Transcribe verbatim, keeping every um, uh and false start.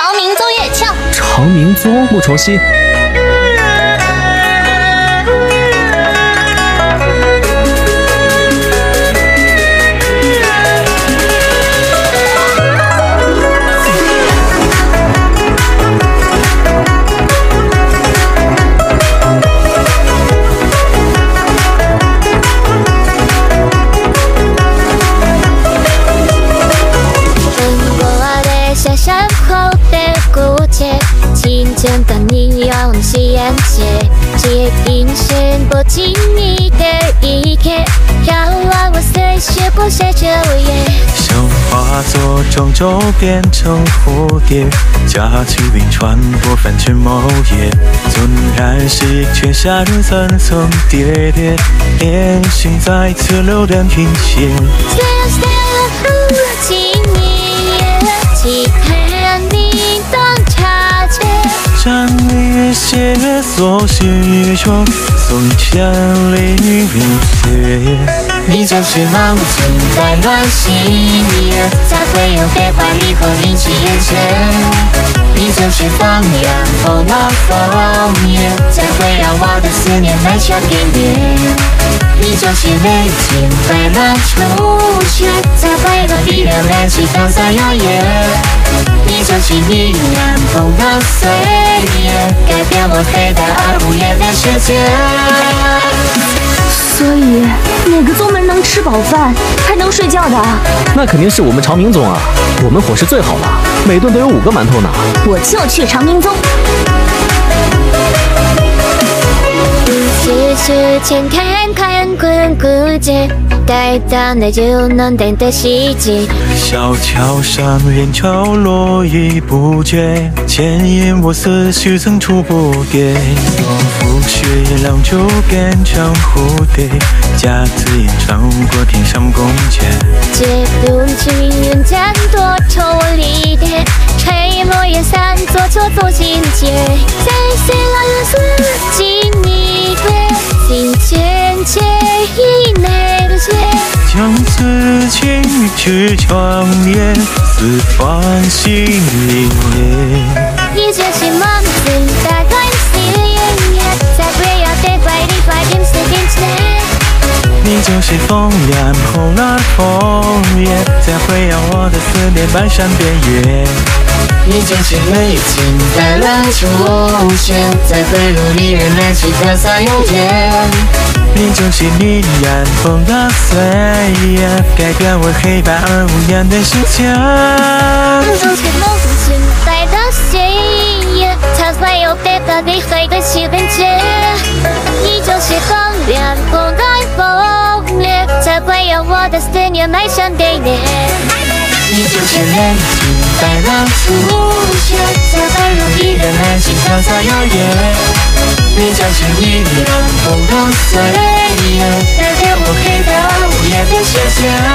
长明宗叶鞘。 长明宗穆重熙。 山后的孤寂，清晨的你让夕阳斜，接应声波进你的一刻，让我随时不随着夜。 像化作庄周变成蝴蝶，驾起云穿过凡尘某夜，纵然是却夏日层层叠叠，连心再次流连平线。 期盼你当察觉， 山里斜月所系雨中，送千里明月。 你就是梦境在乱心夜，才会有变化离合引起眼前。你就是放羊后那枫叶，才会让我的思念埋下边缘。你就是泪尽快乐出现，才会和敌人联系当三摇曳。你就是你染红的岁月，改变我黑白而无言的世界。 所以哪个宗门能吃饱饭还能睡觉的？ 那肯定是我们长明宗啊！我们伙食最好了，每顿都有五个馒头呢。 我就去长明宗。 只是前看看滚古街，待到那就能等的细节。 小桥上人潮络绎不绝，牵引我思绪层出不跌。若覆雪浪就变成蝴蝶，驾紫烟穿过天上宫阙。 借用青云斩多抽离蝶，吹落叶散作作作心结。在谁来人思进你归？ 心间结以内的结， 将此情去长夜，四方心凛冽。 你就是梦境在关系烟叶，才会要得怪你怪点是点切。 你就是风染红了枫叶，才会让我的思念漫山遍野。 你就是泪尽带了出现，才会如离人来去飘洒悠远。 你就是你染红的岁月，改变我黑白而无言的世界。 你就是梦境带的血液，才会有得到你会的气氛结。你就是风染红的枫叶，才会让我的思念漫山遍野。 你就是泪尽带了出现，才会让敌人安心飘洒遥远。你就是你染红的岁月，改变我黑白而无言的世界。